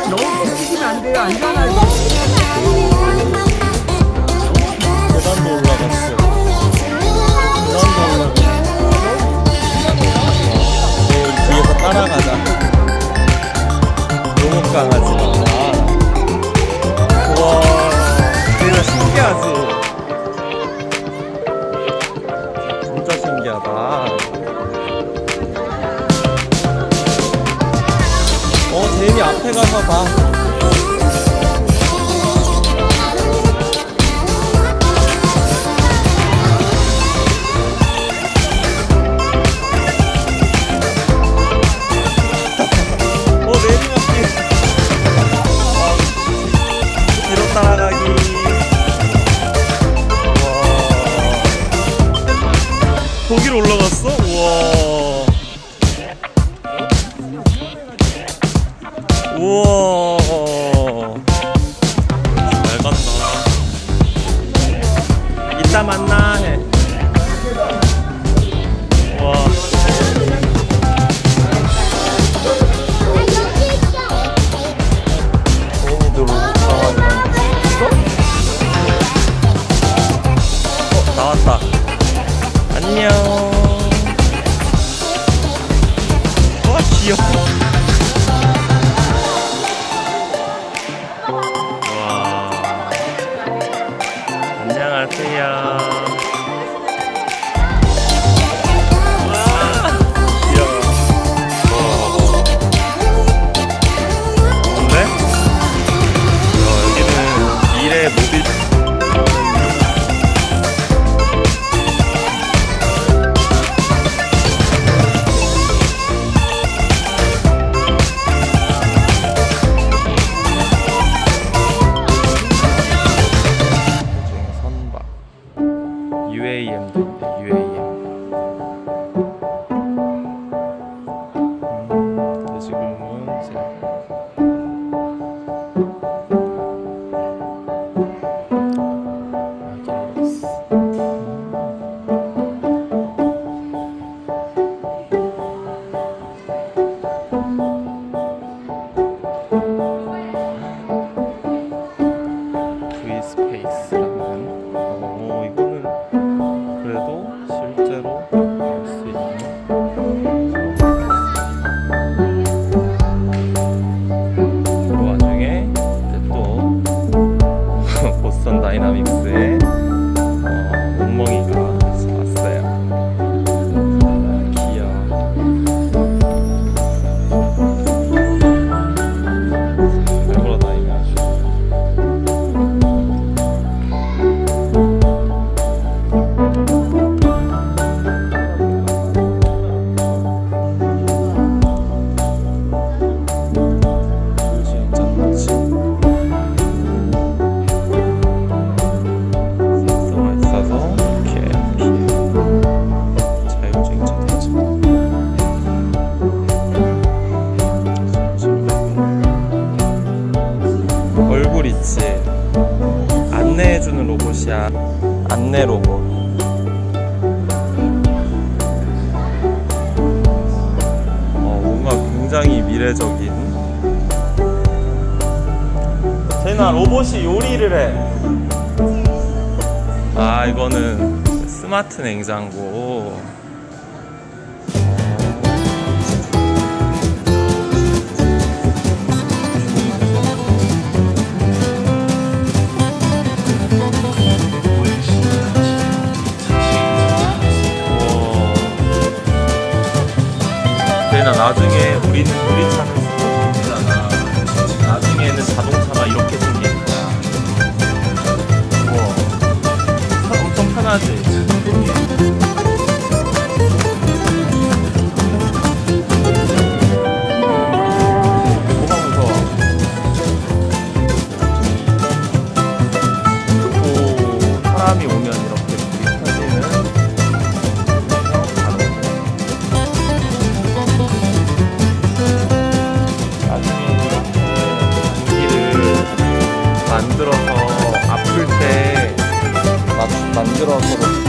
너무 부딪히면 안 돼요. 안전하게. 계단도 올라갔어. 계단도 올라갔어. 뒤에서 따라가자. 로봇 강아지가. 우와, 진짜 신기하지? 진짜 신기하다. 제인이 앞에 가서 봐. 내리막길. 뒤로 따라가기. 우와. 거기로 올라갔어? 우와. 우와. 잘 간다. 이따 만나 해. 우와. 나왔다. 안녕. 와, 귀여워. 와. 안녕하세요. 귀여워. 좋은데? 여기는 미래 모빌. UAM도 있네, UAM. 근데 지금은 이제 V스페이스라는. 이거는 그래도 실제로 볼 수 있는. 그 와중에 이제 또 보스턴 다이나믹스의 몽멍이가 왔어요. 귀여워. 잘 걸어다니네 아주. 얼굴 있지? 안내해주는 로봇이야. 안내 로봇. 뭔가 굉장히 미래적인. 제인아, 로봇이 요리를 해. 아, 이거는 스마트 냉장고. 나중에 우리 차는 스포츠잖아. 나중에는 자동차가 이렇게 생기는 거야. 우와. 엄청 편하지? 뭐가 무서워? 오, 사람이 오면 이렇게 불이 켜지는. 만들어서 아플 때 만들어서